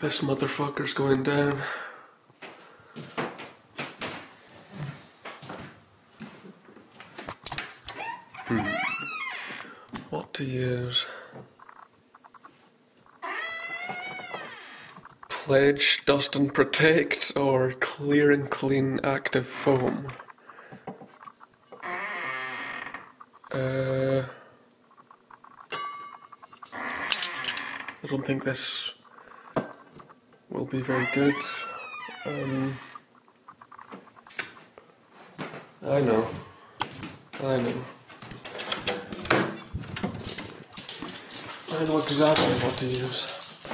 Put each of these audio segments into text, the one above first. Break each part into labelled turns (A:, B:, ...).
A: This motherfucker's going down. What to use? Pledge, Dust and Protect, or Clear and Clean Active Foam? I don't think this will be very good. I know. I know exactly what to use.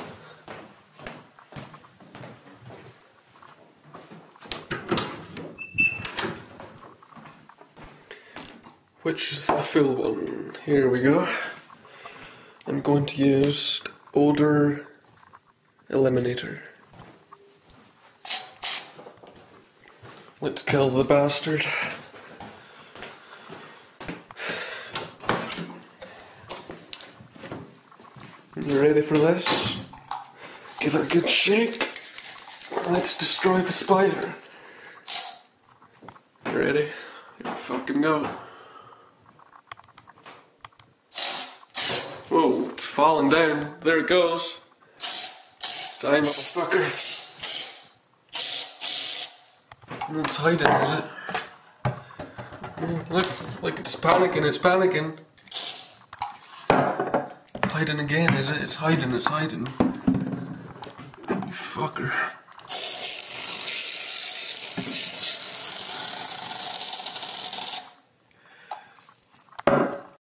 A: Which is the full one? Here we go. I'm going to use Odor Eliminator. Let's kill the bastard. You ready for this? Give it a good shake. Let's destroy the spider. You ready? Here we fucking go. Whoa, it's falling down. There it goes. Die, motherfucker. It's hiding, is it? Look, it's panicking, Hiding again, is it? It's hiding. You fucker.